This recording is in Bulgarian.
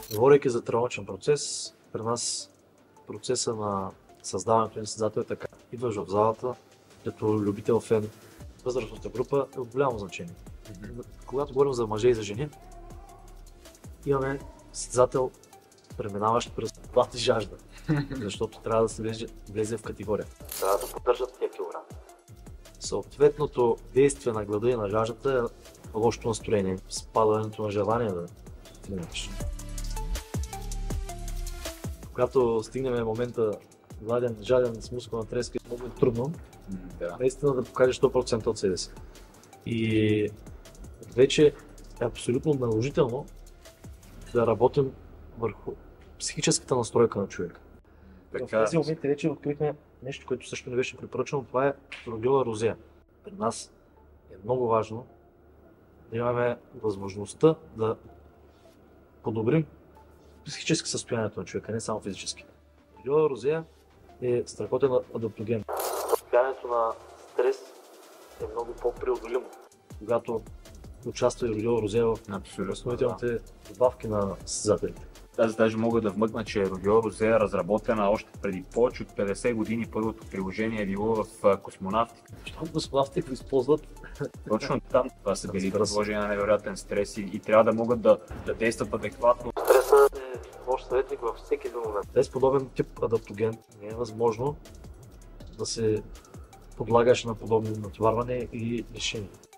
Говорейки за тренировъчен процес, при нас процеса на създаването на състезател е така. Идваш в залата, като любител фен, възрастната група е от голямо значение. Когато говорим за мъже и за жени, имаме състезател, преминаващ през глад и жажда, защото трябва да се влезе в категория. Трябва да поддържат тия килограми. Съответното действие на глада и на жаждата е лошото настроение, спадането на желание да тренираш. Когато стигнем момента гладен, жаден, с мускулна треска, е много трудно наистина да покажеш 100% от себе си. И вече е абсолютно наложително да работим върху психическата настройка на човека. В тези моменти вече открихме нещо, което също не беше препоръчано, това е родила розея. При нас е много важно да имаме възможността да подобрим психически състоянието на човека, не само физически. Родила розея е страхотен адаптоген. Състоянието на стрес е много по-преодолимо, когато участва и родила розея в основителните добавки на състезателите. Аз даже мога да вмъкна, че Родила розея е разработена още преди повече от 50 години. Първото приложение е било в космонавтика. Защото космонавтите го използват. Точно там това са били подложени на невероятен стрес и трябва да могат да действат адекватно. Стресът е лош съветник във всеки един момент. Без подобен тип адаптоген не е възможно да се подлагаш на подобни натоварване и лишения.